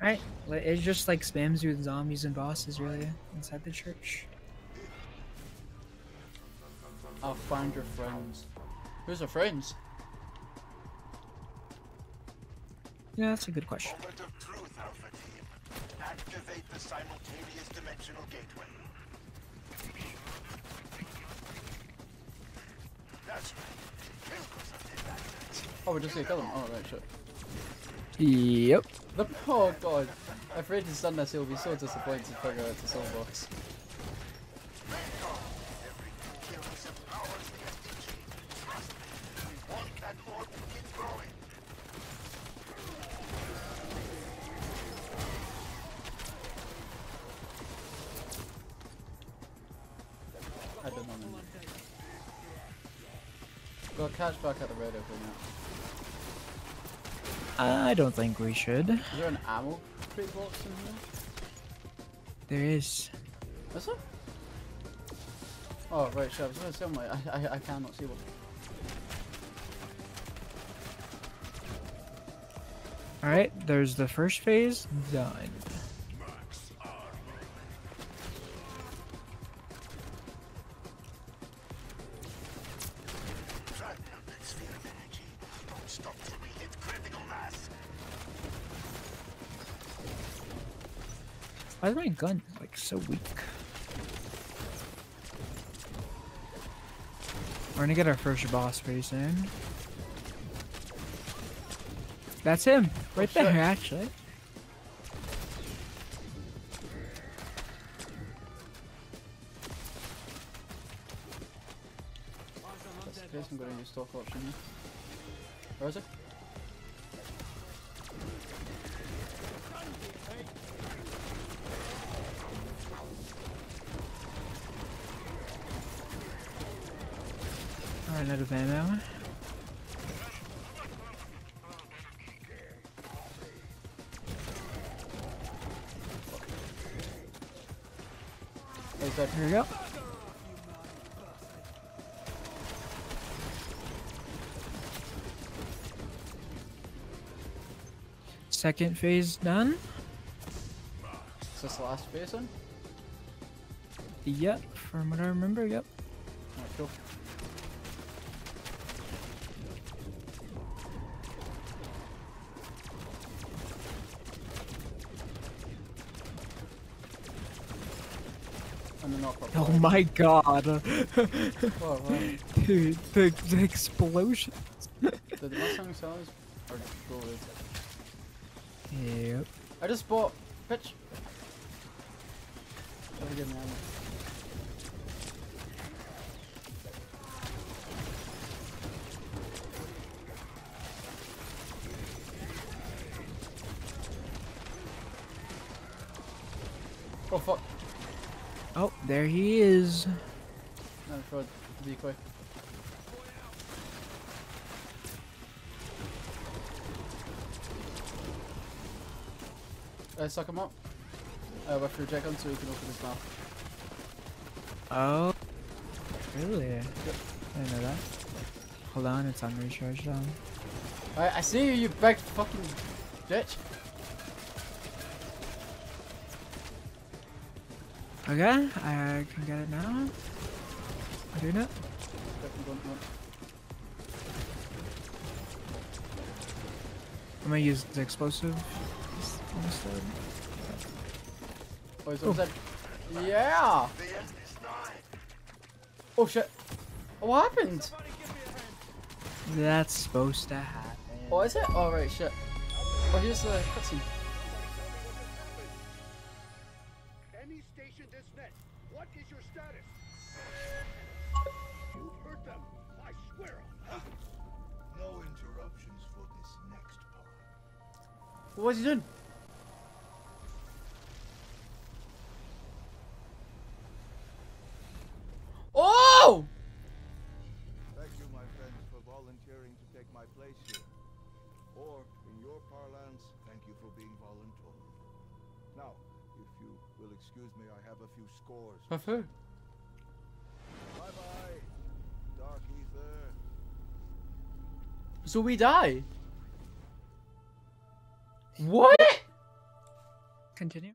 Alright, it just like spams you with zombies and bosses really inside the church. I'll find your friends. Who's our friends? Yeah, that's a good question. Moment of truth, Alpha Team. Activate the simultaneous dimensional gateway. That's right. Kill those bastards. Oh, we're just gonna kill them. Oh, right, shit. Yep. Oh god. If Raiden's done this, he'll be so disappointed to figure out it's a soul box. Every kill is empowers the SDG. Trust me, we want that board to keep growing. I don't know. Go catch back at the radio for now. I don't think we should. Is there an ammo crate box in here? There is. Is there? Oh right, sure. I was gonna say I'm like I cannot see one. Alright, there's the first phase done. Drive down that sphere of energy. Don't stop till we hit critical mass. Why is my gun like so weak? We're gonna get our first boss pretty soon. That's him, right Oh, there shit. actually. Just in case I'm gonna use stock option here. Where is it? Alright, out of ammo. Oh, he's dead. Here we go. Second phase done. Is this the last phase then? Yep, from what I remember, yep. Alright, cool. And then knock up. Oh my god. Oh, wow. Dude, the explosion. Did the Mustang size or gold? Yep. I just bought bitch. Never give me ammo. Oh fuck. Oh, there he is. No, fraud. Decoy. Suck him up. With your gun so you can open his mouth. Oh. Really? I didn't know that. Hold on, it's on recharge down. I see you, you big fucking bitch. Okay, I can get it now. I'm doing it. Definitely don't want. I'm gonna use the explosive instead. Oh, he's upside. Yeah! The end is nigh. Oh shit. Oh, what happened? That's supposed to happen. Oh, is it? Oh, right, shit. Oh, here's the cutscene. Any station dismissed. What is your status? You've hurt them. I swear on that. No interruptions for this next part. What's he doing? Oh! Thank you, my friends, for volunteering to take my place here. Or, in your parlance, thank you for being voluntold. Now, if you will excuse me, I have a few scores. Of who? Bye-bye, Dark Ether. So we die? What? continue.